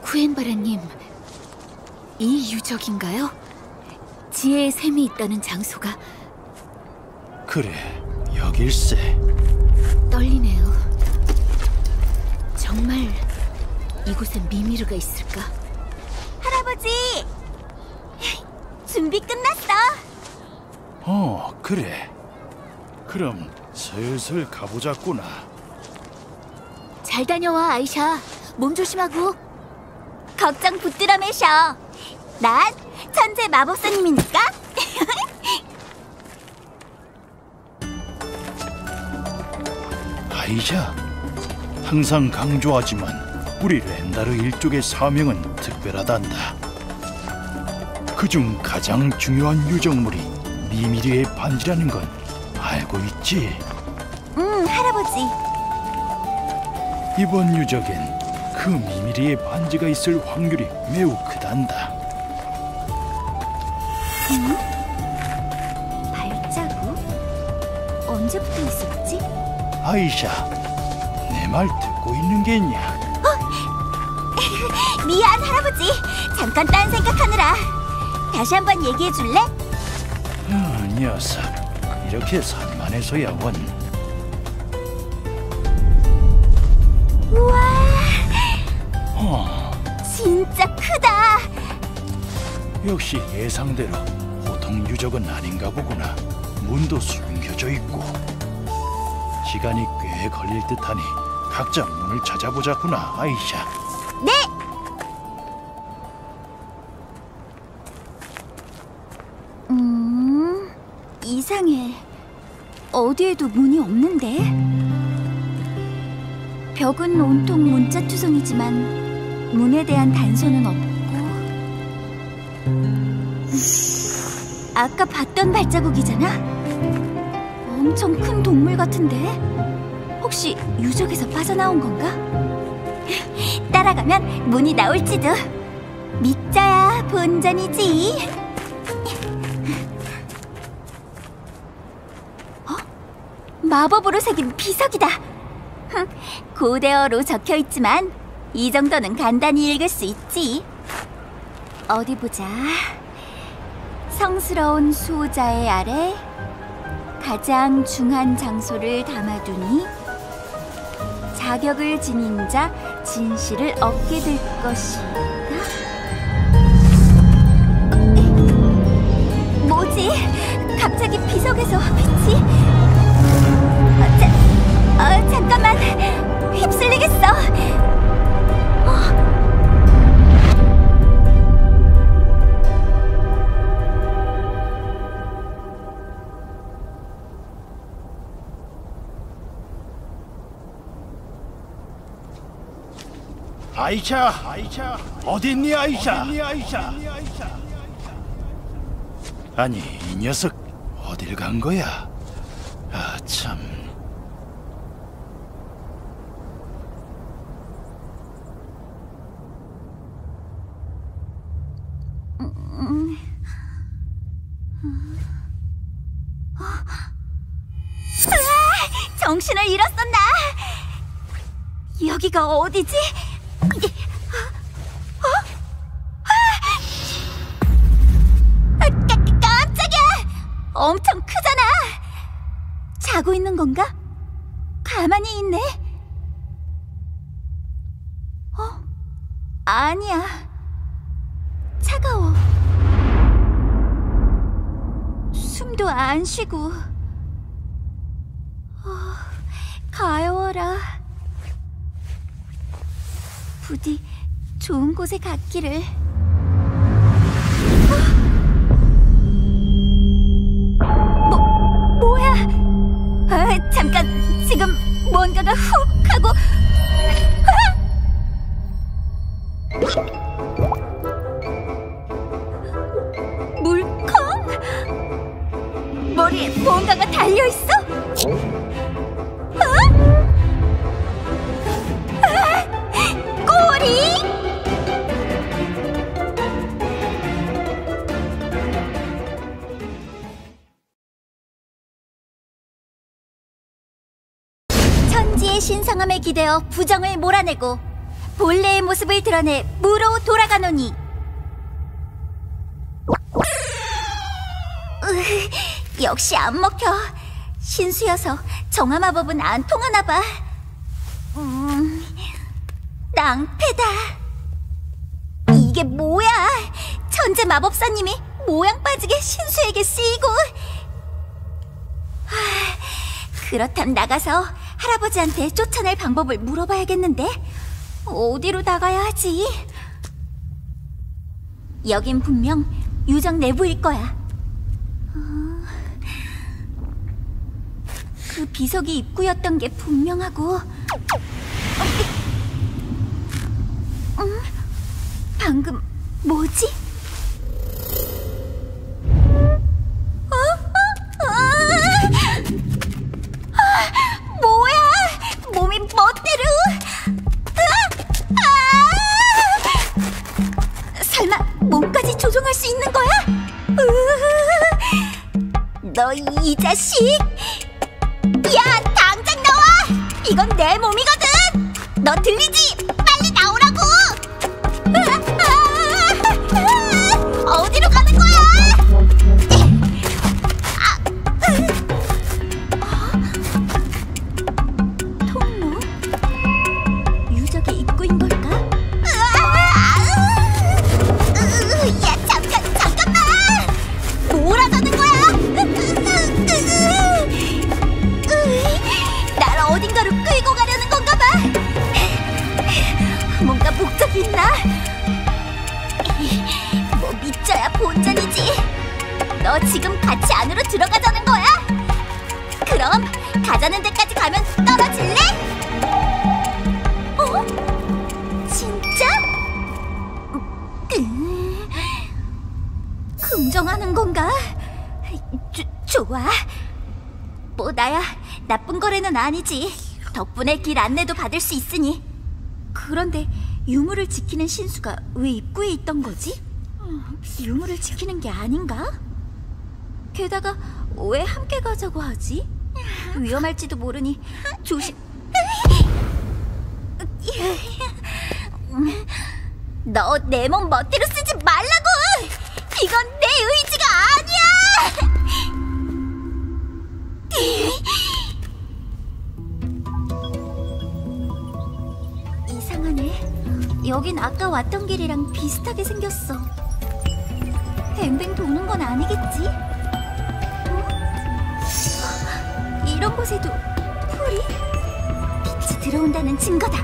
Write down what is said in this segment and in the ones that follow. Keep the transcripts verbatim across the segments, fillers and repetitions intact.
쿠엔바라님, 이 유적인가요? 지혜의 샘이 있다는 장소가. 그래, 여길세. 떨리네요. 정말 이곳에 미미르가 있을까? 할아버지! 준비 끝났어! 어, 그래. 그럼 슬슬 가보자꾸나. 잘 다녀와, 아이샤. 몸 조심하고. 걱정 붙들어 매셔. 난 천재 마법사님이니까. 아이샤, 항상 강조하지만 우리 렌다르 일족의 사명은 특별하단다. 그중 가장 중요한 유적물이 미미르의 반지라는 건 알고 있지? 응, 할아버지. 이번 유적엔 그 미미르의 반지가 있을 확률이 매우 크단다. 응? 발자국? 언제부터 있었지? 아이샤, 내 말 듣고 있는 게냐? 어? 미안, 할아버지. 잠깐 딴 생각하느라. 다시 한번 얘기해 줄래? 어, 녀석, 이렇게 산만해서야 원. 우와, 어, 진짜 크다. 역시 예상대로 보통 유적은 아닌가 보구나. 문도 숨겨져 있고. 시간이 꽤 걸릴 듯하니 각자 문을 찾아보자꾸나, 아이샤. 네! 음... 이상해. 어디에도 문이 없는데? 벽은 온통 문자투성이지만 문에 대한 단서는 없고. 아까 봤던 발자국이잖아? 엄청 큰 동물 같은데? 혹시 유적에서 빠져나온 건가? 따라가면 문이 나올지도. 믿자야 본전이지. 어? 마법으로 새긴 비석이다. 고대어로 적혀있지만 이 정도는 간단히 읽을 수 있지. 어디 보자. 성스러운 수호자의 아래 가장 중한 장소를 담아두니 자격을 지닌 자 진실을 얻게 될 것이다. 뭐지? 갑자기 비석에서 빛이? 어, 자, 어, 잠깐만. 휩쓸리겠어. 어. 아이샤, 아이샤, 어딨니, 아이샤? 어딨니, 아이샤? 아니, 이 녀석 어딜 간 거야? 아, 참. 음... 어? 으아! 정신을 잃었어, 나! 여기가 어디지? 어? 아! 까, 깜짝이야! 엄청 크잖아! 자고 있는 건가? 가만히 있네? 어? 아니야. 차가워. 숨도 안 쉬고. 어, 가여워라. 부디 좋은 곳에 갔기를. 뭐, 뭐야? 아, 잠깐, 지금 뭔가가 훅 하고. 아! 물컹? 머리에 뭔가가 달려있어? 어? 꼬리? 천지의 신성함에 기대어 부정을 몰아내고 본래의 모습을 드러내 무로 돌아가노니. 으, 역시 안 먹혀. 신수여서 정화 마법은 안 통하나 봐. 음, 낭패다. 이게 뭐야? 천재 마법사님이 모양 빠지게 신수에게 쓰이고. 하, 그렇담 나가서 할아버지한테 쫓아낼 방법을 물어봐야겠는데. 어디로 나가야 하지? 여긴 분명 유적 내부일 거야. 어, 그 비석이 입구였던 게 분명하고. 음, 방금 뭐지? 어? 어? 아! 아! 뭐야? 몸이 멋대로. 설마 몸까지 조종할 수 있는 거야? 너 이 자식! 야, 당장 나와! 이건 내 몸이거든! 너 들리지? 빨리 나오라고! 어디로 가는 거야? 통로? 유적의 입구인 걸까? 야, 잠깐, 잠깐만! 뭐라자는 거야? 날 어딘가로 끌고 가려는 건가 봐. 뭔가 목적이 있나? 뭐 믿져야 본전이지. 너 지금 같이 안으로 들어가자는 거야? 그럼 가자는 데까지 가면 떨어질래? 어? 진짜? 음, 긍정하는 건가? 조, 좋아. 뭐 나야 나쁜 거래는 아니지. 덕분에 길 안내도 받을 수 있으니. 그런데 유물을 지키는 신수가 왜 입구에 있던 거지? 유물을 지키는 게 아닌가? 게다가 왜 함께 가자고 하지? 위험할지도 모르니 조심. 너 내 몸 멋대로 쓰지 말라고! 이건 내 의지가 아니야! 이상하네. 여긴 아까 왔던 길이랑 비슷하게 생겼어. 뱅뱅 도는 건 아니겠지? 어? 이런 곳에도 풀이? 빛이 들어온다는 증거다.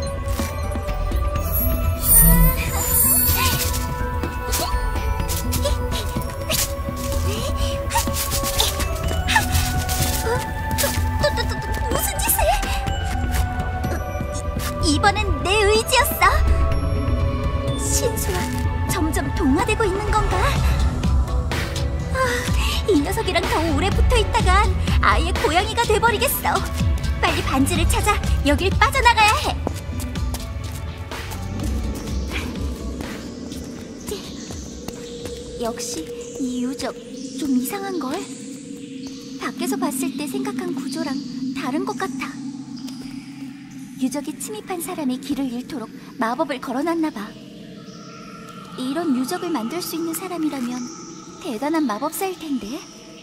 무슨 짓을? 이번엔 내 의지였어. 신수와 점점 동화되고 있는 건가? 아, 이 녀석이랑 더 오래 붙어 있다간 아예 고양이가 돼버리겠어. 빨리 반지를 찾아 여길 빠져나가야 해. 역시 이 유적 좀 이상한걸? 밖에서 봤을 때 생각한 구조랑 다른 것 같아. 유적에 침입한 사람이 길을 잃도록 마법을 걸어놨나 봐. 이런 유적을 만들 수 있는 사람이라면 대단한 마법사일 텐데.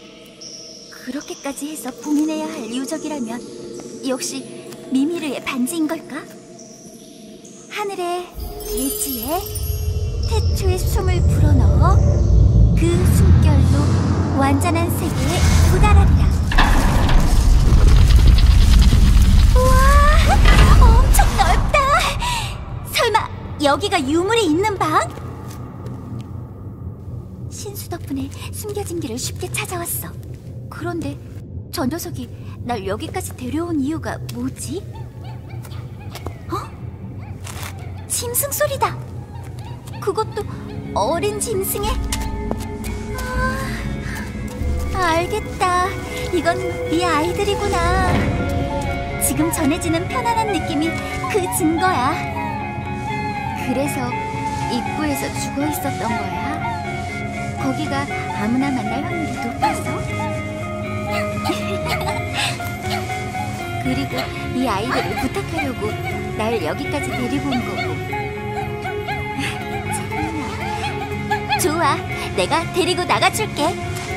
그렇게까지 해서 봉인해야 할 유적이라면 역시 미미르의 반지인 걸까? 하늘에 대지에 태초의 숨을 불어넣어 그 숨결로 완전한 세계에 도달하리라. 우와, 엄청 넓다. 설마 여기가 유물이 있는 방? 신수 덕분에 숨겨진 길을 쉽게 찾아왔어. 그런데 저 녀석이 날 여기까지 데려온 이유가 뭐지? 어? 짐승 소리다. 그것도 어린 짐승의... 아, 알겠다. 이건 네 아이들이구나. 지금 전해지는 편안한 느낌이 그 증거야. 그래서 입구에서 죽어 있었던 거야. 거기가 아무나 만날 확률이 높아서. 그리고 이 아이들을 부탁하려고 날 여기까지 데리고 온 거고. 참나. 좋아, 내가 데리고 나가줄게.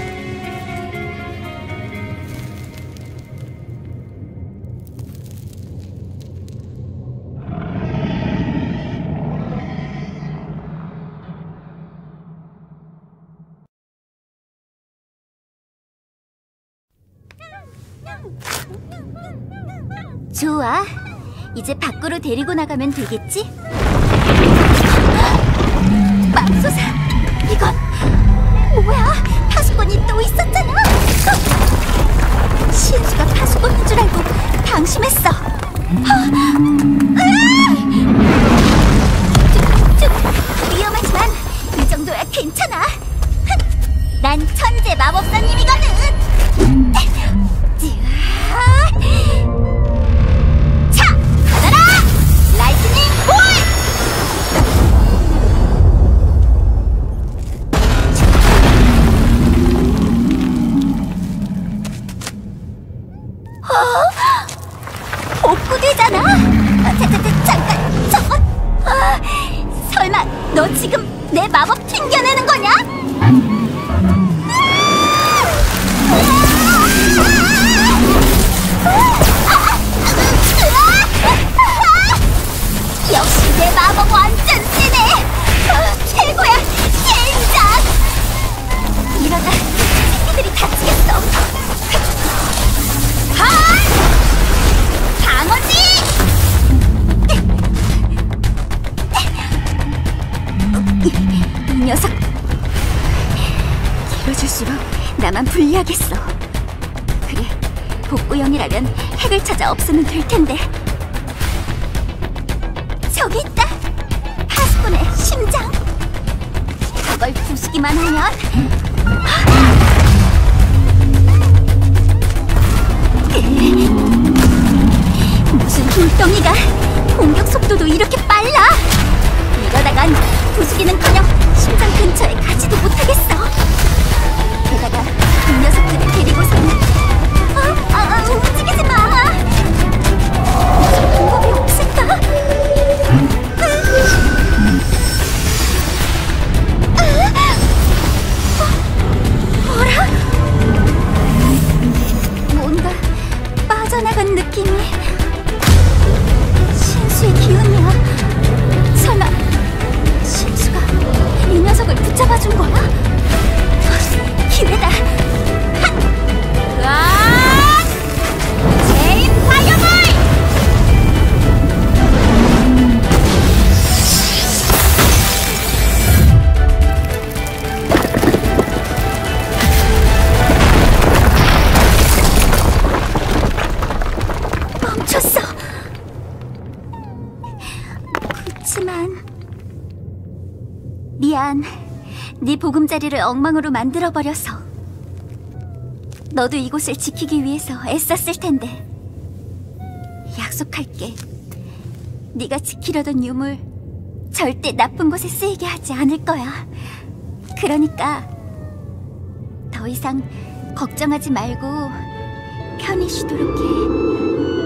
좋아, 이제 밖으로 데리고 나가면 되겠지? 맙소사, 이건 뭐야? 파수꾼이 또 있었잖아. 신수가 파수꾼인 줄 알고 방심했어. 좀, 좀 위험하지만 이 정도야 괜찮아. 난 천재 마법사님이거든. 차! 받아라! 라이트닝 볼! 어? 복구되잖아? 아, 자, 자, 자, 잠깐, 저건! 아, 설마 너 지금 내 마법 튕겨내는 거냐? 역시 내 마법 완전 세네! 아, 최고야! 젠장! 이러다 새끼들이 다치겠어! 하! 방어지! 이, 이 녀석 길어질수록 나만 불리하겠어. 그래, 복구형이라면 핵을 찾아 없으면 될 텐데. 저기 있다! 파수꾼의 심장! 저걸 부수기만 하면 무슨 돌덩이가 공격 속도도 이렇게 빨라! 이러다간 부수기는커녕 심장 근처에 가지도 못하겠어. 게다가 이 녀석들을 데리고서는 아, 아, 아, 움직이지 마! 무슨 방법이 없을까? 뭐라? 뭔가 빠져나간 느낌이. 신수의 기운이야. 설마 신수가 이 녀석을 붙잡아준 거야? 기회다. 하! 제인 파이어볼! 멈췄어. 그치만 미안. 네 보금자리를 엉망으로 만들어버려서. 너도 이곳을 지키기 위해서 애썼을 텐데. 약속할게. 네가 지키려던 유물 절대 나쁜 곳에 쓰이게 하지 않을 거야. 그러니까 더 이상 걱정하지 말고 편히 쉬도록 해.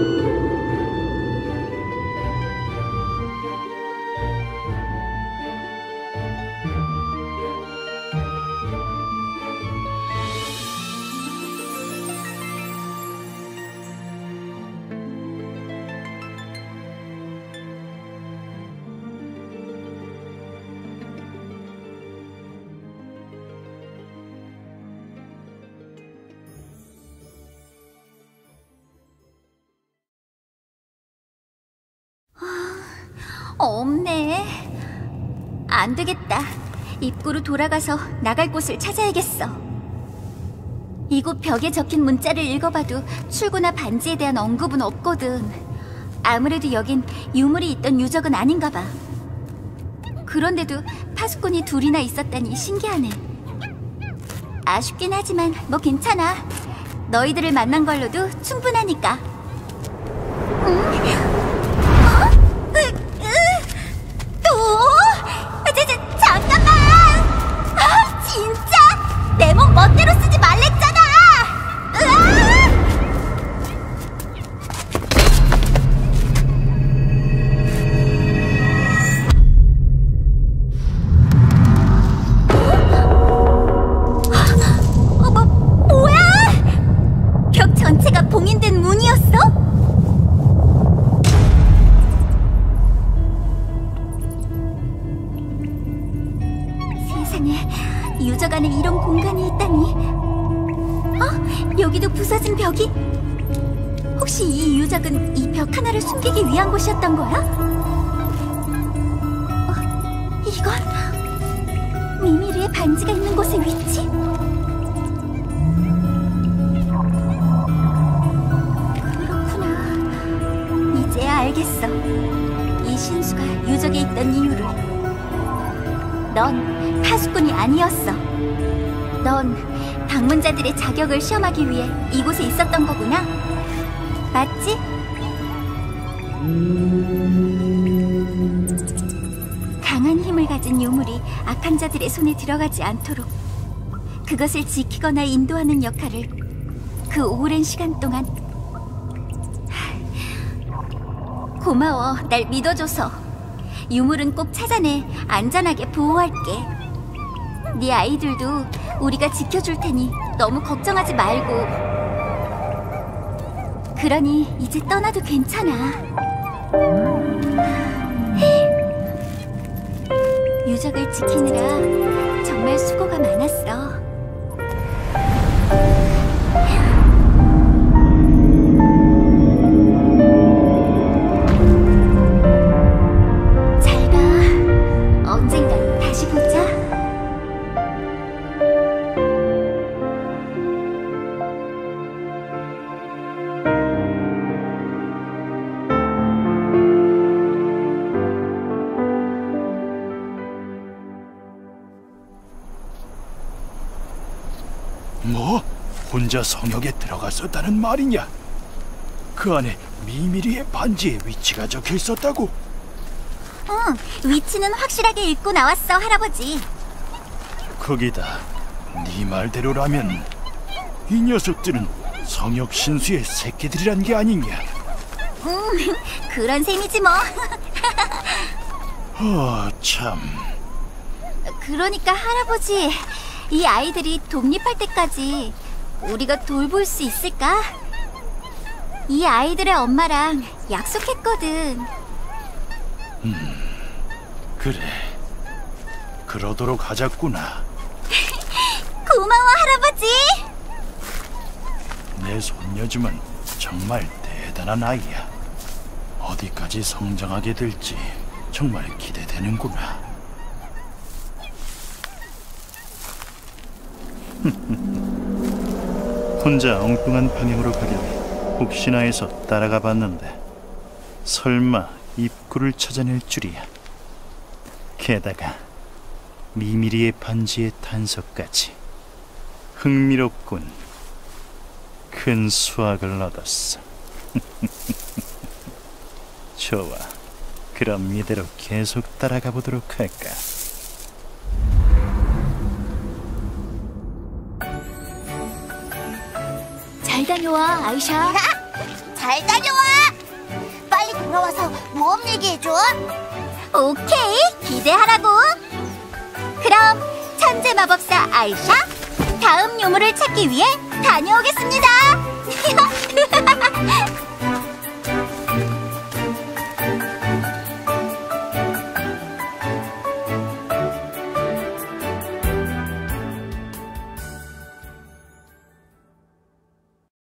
없네. 안 되겠다. 입구로 돌아가서 나갈 곳을 찾아야겠어. 이곳 벽에 적힌 문자를 읽어봐도 출구나 반지에 대한 언급은 없거든. 아무래도 여긴 유물이 있던 유적은 아닌가 봐. 그런데도 파수꾼이 둘이나 있었다니 신기하네. 아쉽긴 하지만 뭐 괜찮아. 너희들을 만난 걸로도 충분하니까. 응? 잠깐만! 아, 진짜! 내 몸 멋대로 쓰지 말랬잖아! 으아! 유적 안에 이런 공간이 있다니. 어? 여기도 부서진 벽이? 혹시 이 유적은 이 벽 하나를 숨기기 위한 곳이었던 거야? 어, 이건 미미르의 반지가 있는 곳의 위치? 그렇구나. 이제야 알겠어. 이 신수가 유적에 있던 이유를. 넌 파수꾼이 아니었어. 넌 방문자들의 자격을 시험하기 위해 이곳에 있었던 거구나. 맞지? 강한 힘을 가진 유물이 악한 자들의 손에 들어가지 않도록 그것을 지키거나 인도하는 역할을 그 오랜 시간 동안. 고마워, 날 믿어줘서. 유물은 꼭 찾아내 안전하게 보호할게. 네 아이들도 우리가 지켜줄 테니 너무 걱정하지 말고. 그러니 이제 떠나도 괜찮아. 유적을 지키느라 정말 수고가 많았어. 잘 가. 언젠간 다시 보자. 뭐? 혼자 성역에 들어갔었다는 말이냐? 그 안에 미미리의 반지의 위치가 적혀 있었다고? 응, 위치는 확실하게 읽고 나왔어, 할아버지. 거기다 네 말대로라면 이 녀석들은 성역 신수의 새끼들이란 게 아니냐? 음, 그런 셈이지 뭐. 어, 참. 그러니까 할아버지, 이 아이들이 독립할 때까지 우리가 돌볼 수 있을까? 이 아이들의 엄마랑 약속했거든. 그래, 그러도록 하자꾸나. 고마워, 할아버지. 내 손녀지만 정말 대단한 아이야. 어디까지 성장하게 될지 정말 기대되는구나. 혼자 엉뚱한 방향으로 가길래 혹시나 해서 따라가 봤는데 설마 입구를 찾아낼 줄이야. 게다가 미미리의 반지의 탄서까지. 흥미롭군. 큰 수확을 얻었어. 좋아, 그럼 이대로 계속 따라가 보도록 할까? 잘 다녀와, 아이샤. 잘 다녀와. 빨리 돌아와서 모험 얘기해줘. 오케이, 기대하라고. 그럼 천재 마법사 아이샤, 다음 유물을 찾기 위해 다녀오겠습니다.